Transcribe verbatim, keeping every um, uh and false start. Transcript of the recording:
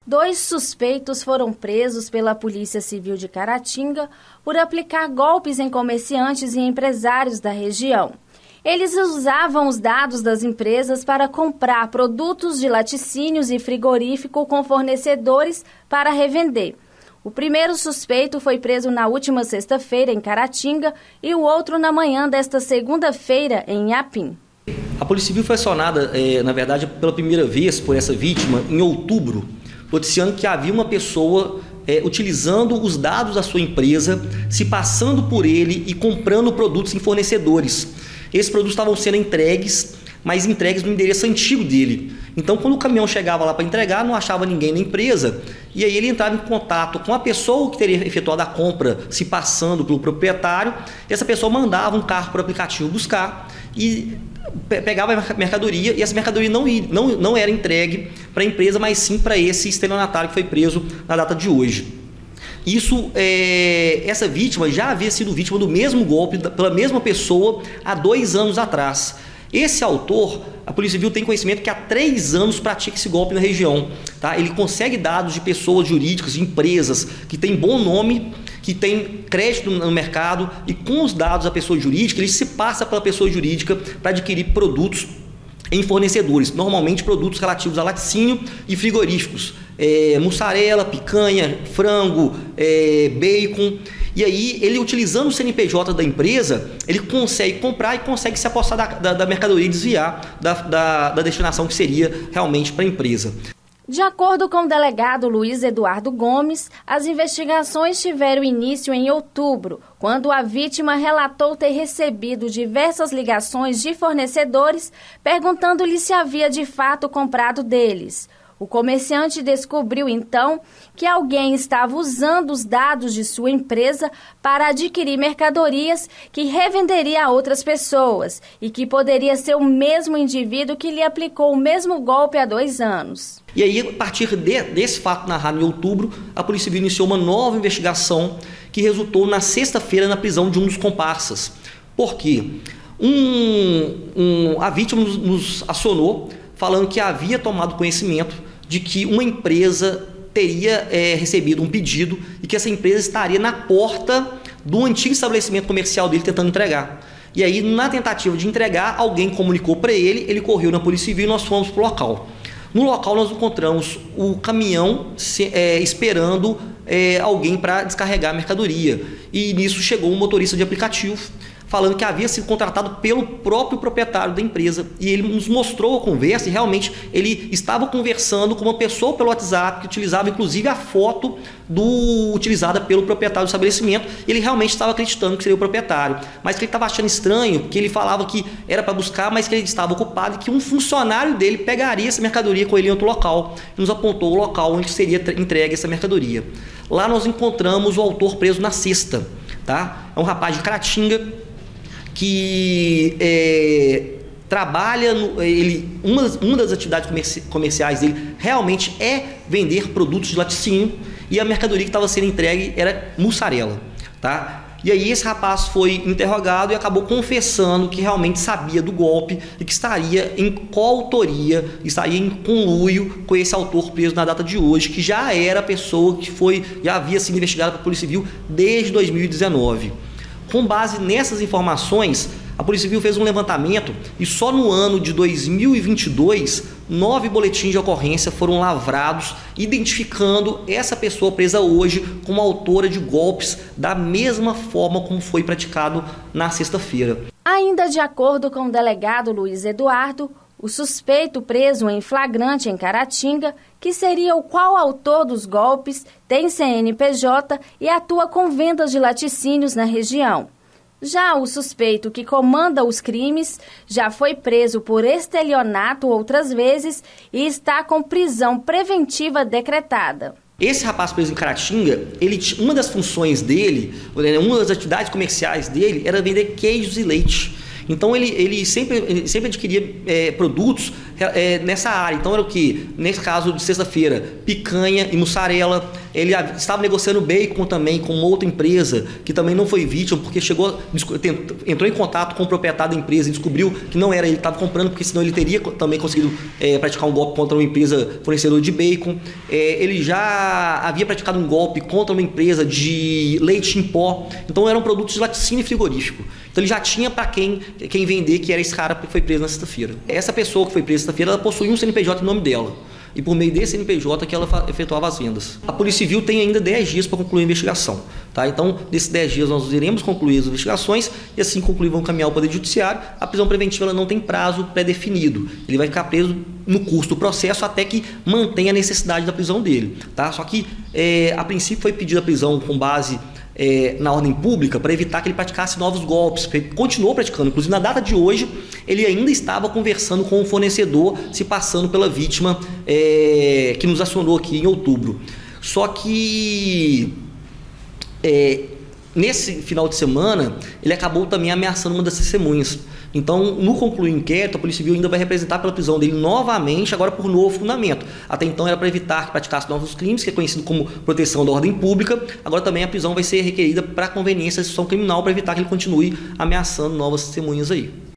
Dois suspeitos foram presos pela Polícia Civil de Caratinga por aplicar golpes em comerciantes e empresários da região. Eles usavam os dados das empresas para comprar produtos de laticínios e frigorífico com fornecedores para revender. O primeiro suspeito foi preso na última sexta-feira em Caratinga e o outro na manhã desta segunda-feira em Inhapim. A Polícia Civil foi acionada, eh, na verdade, pela primeira vez por essa vítima em outubro, noticiando que havia uma pessoa é, utilizando os dados da sua empresa, se passando por ele e comprando produtos em fornecedores. Esses produtos estavam sendo entregues, mas entregues no endereço antigo dele. Então, quando o caminhão chegava lá para entregar, não achava ninguém na empresa, e aí ele entrava em contato com a pessoa que teria efetuado a compra, se passando pelo proprietário, e essa pessoa mandava um carro por aplicativo buscar e pegava a mercadoria, e essa mercadoria não, não, não era entregue para a empresa, mas sim para esse estelionatário que foi preso na data de hoje. Isso, é, essa vítima já havia sido vítima do mesmo golpe pela mesma pessoa há dois anos atrás. Esse autor, a Polícia Civil tem conhecimento que há três anos pratica esse golpe na região. Tá? Ele consegue dados de pessoas jurídicas, de empresas que têm bom nome, que têm crédito no mercado, e com os dados da pessoa jurídica, ele se passa pela pessoa jurídica para adquirir produtos em fornecedores, normalmente produtos relativos a laticínio e frigoríficos, é, mussarela, picanha, frango, é, bacon. E aí, ele utilizando o C N P J da empresa, ele consegue comprar e consegue se apossar da, da, da mercadoria e desviar da, da, da destinação que seria realmente para a empresa. De acordo com o delegado Luiz Eduardo Gomes, as investigações tiveram início em outubro, quando a vítima relatou ter recebido diversas ligações de fornecedores perguntando-lhe se havia de fato comprado deles. O comerciante descobriu, então, que alguém estava usando os dados de sua empresa para adquirir mercadorias que revenderia a outras pessoas e que poderia ser o mesmo indivíduo que lhe aplicou o mesmo golpe há dois anos. E aí, a partir de, desse fato narrado em outubro, a Polícia Civil iniciou uma nova investigação que resultou na sexta-feira na prisão de um dos comparsas. Por quê? Um, um, a vítima nos, nos acionou falando que havia tomado conhecimento de que uma empresa teria é, recebido um pedido e que essa empresa estaria na porta do antigo estabelecimento comercial dele tentando entregar. E aí, na tentativa de entregar, alguém comunicou para ele, ele correu na Polícia Civil e nós fomos para o local. No local nós encontramos o caminhão se, é, esperando é, alguém para descarregar a mercadoria. E nisso chegou um motorista de aplicativo falando que havia sido contratado pelo próprio proprietário da empresa. E ele nos mostrou a conversa e realmente ele estava conversando com uma pessoa pelo WhatsApp que utilizava inclusive a foto do, utilizada pelo proprietário do estabelecimento. Ele realmente estava acreditando que seria o proprietário, mas que ele estava achando estranho, que ele falava que era para buscar, mas que ele estava ocupado e que um funcionário dele pegaria essa mercadoria com ele em outro local. E nos apontou o local onde seria entregue essa mercadoria. Lá nós encontramos o autor preso na sexta. Tá? É um rapaz de Caratinga, que é, trabalha, no, ele, uma, uma das atividades comerci, comerciais dele realmente é vender produtos de laticínio, e a mercadoria que estava sendo entregue era mussarela. Tá? E aí esse rapaz foi interrogado e acabou confessando que realmente sabia do golpe e que estaria em coautoria, estaria em conluio com esse autor preso na data de hoje, que já era a pessoa que foi, já havia sido investigada pela Polícia Civil desde dois mil e dezenove. Com base nessas informações, a Polícia Civil fez um levantamento e só no ano de dois mil e vinte e dois, nove boletins de ocorrência foram lavrados, identificando essa pessoa presa hoje como autora de golpes da mesma forma como foi praticado na sexta-feira. Ainda de acordo com o delegado Luiz Eduardo, o suspeito preso em flagrante em Caratinga, que seria o qual autor dos golpes, tem C N P J e atua com vendas de laticínios na região. Já o suspeito que comanda os crimes já foi preso por estelionato outras vezes e está com prisão preventiva decretada. Esse rapaz preso em Caratinga, ele, uma das funções dele, uma das atividades comerciais dele era vender queijos e leite. Então ele, ele, sempre, ele sempre adquiria é, produtos é, nessa área. Então era o que? Nesse caso de sexta-feira, picanha e mussarela. Ele estava negociando bacon também com outra empresa que também não foi vítima, porque chegou, entrou em contato com o proprietário da empresa e descobriu que não era ele que estava comprando, porque senão ele teria também conseguido é, praticar um golpe contra uma empresa fornecedora de bacon. É, ele já havia praticado um golpe contra uma empresa de leite em pó. Então eram produtos de laticínio e frigorífico. Então ele já tinha para quem, quem vender, que era esse cara que foi preso na sexta-feira. Essa pessoa que foi presa na sexta-feira, ela possuía um C N P J em nome dela. E por meio desse C N P J que ela efetuava as vendas. A Polícia Civil tem ainda dez dias para concluir a investigação. Tá? Então, nesses dez dias nós iremos concluir as investigações e assim concluir vão caminhar ao Poder Judiciário. A prisão preventiva ela não tem prazo pré-definido. Ele vai ficar preso no curso do processo até que mantenha a necessidade da prisão dele. Tá? Só que, é, a princípio, foi pedida a prisão com base É, na ordem pública para evitar que ele praticasse novos golpes. Ele continuou praticando. Inclusive, na data de hoje, ele ainda estava conversando com o fornecedor, se passando pela vítima é, que nos acionou aqui em outubro. Só que é, nesse final de semana, ele acabou também ameaçando uma das testemunhas. Então, no concluir o inquérito, a Polícia Civil ainda vai representar pela prisão dele novamente, agora por novo fundamento. Até então era para evitar que praticasse novos crimes, que é conhecido como proteção da ordem pública. Agora também a prisão vai ser requerida para conveniência da instituição criminal, para evitar que ele continue ameaçando novas testemunhas aí.